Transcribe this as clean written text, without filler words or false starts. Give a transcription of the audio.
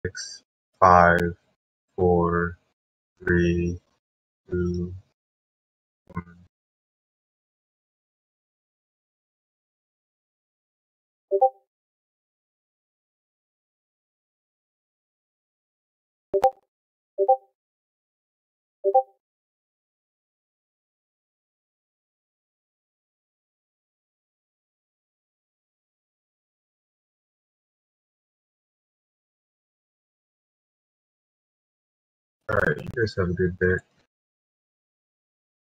6, 5, 4, 3, 2, 1. Alright, you guys have a good day.